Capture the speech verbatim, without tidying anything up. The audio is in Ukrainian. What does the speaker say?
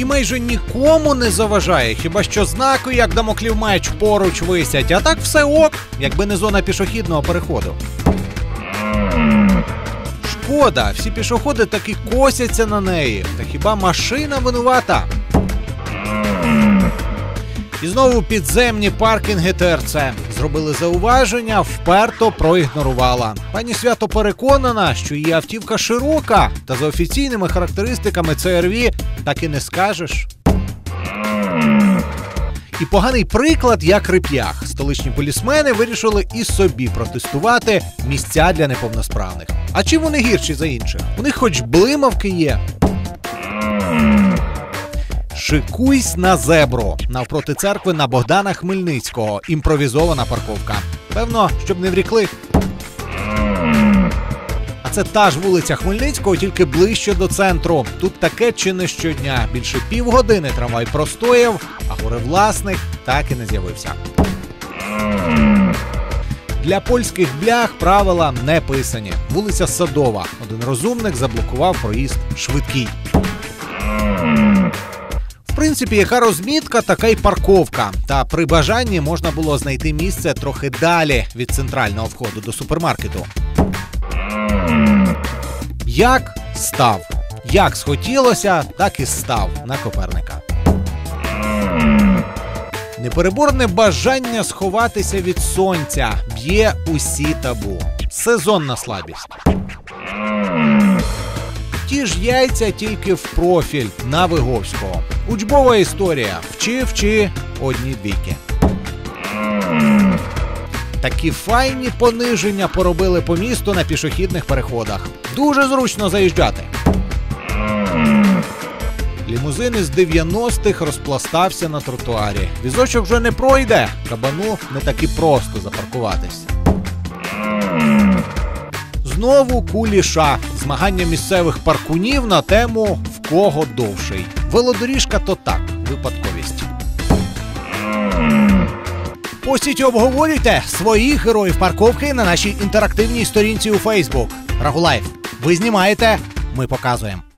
І майже нікому не заважає, хіба що знаки, як дамоклів меч, поруч висять, а так все ок, якби не зона пішохідного переходу. Шкода, всі пішоходи таки косяться на неї, та хіба машина винувата? І знову підземні паркінги Те Ер Це. Зробили зауваження, вперто проігнорувала. Пані Свято переконана, що її автівка широка, та за офіційними характеристиками Це Ер Ві так і не скажеш. І поганий приклад, як Рип'ях. Столичні полісмени вирішили і собі протестувати місця для неповносправних. А чим вони гірші за інших? У них хоч блимавки є. Шикуйсь на зебру. Навпроти церкви на Богдана Хмельницького. Імпровізована парковка. Певно, щоб не врікли. А це та ж вулиця Хмельницького, тільки ближче до центру. Тут таке чи не щодня. Більше півгодини трамвай простояв, а горевласник так і не з'явився. Для польських блях правила не писані. Вулиця Садова. Один розумник заблокував проїзд швидкий. В принципі, яка розмітка, така й парковка. Та при бажанні можна було знайти місце трохи далі від центрального входу до супермаркету. Як став. Як схотілося, так і став на Коперника. Непереборне бажання сховатися від сонця б'є усі табу. Сезонна слабість. Ті ж яйця, тільки в профіль, на Виговського. Учбова історія. Вчи, вчи, одні двійки. Такі файні пониження поробили по місту на пішохідних переходах. Дуже зручно заїжджати. Лімузин із дев'яностих розпластався на тротуарі. Візочок вже не пройде. Кабану не таки просто запаркуватись. Знову куліша. Змагання місцевих паркунів на тему «В кого довший». Велодоріжка то так, випадковість. Постіть і обговорюйте своїх героїв парковки на нашій інтерактивній сторінці у Фейсбук. Рагулаєв, ви знімаєте, ми показуємо.